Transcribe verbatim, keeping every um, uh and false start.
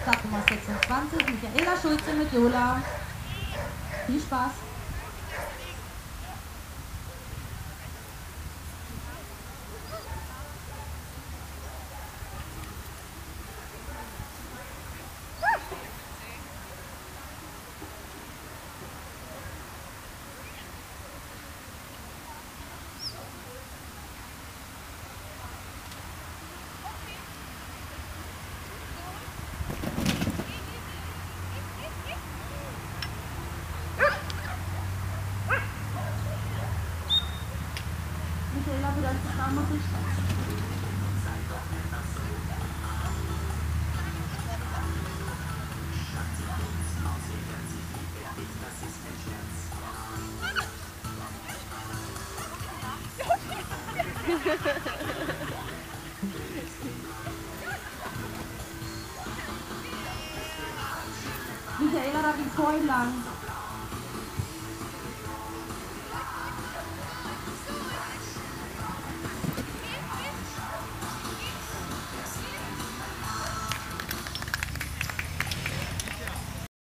Start Nummer sechsundzwanzig, Michaela Schulze mit Jola. Viel Spaß! Michaela, wieder zusammen und viel Spaß. Michaela, da ging voll lang.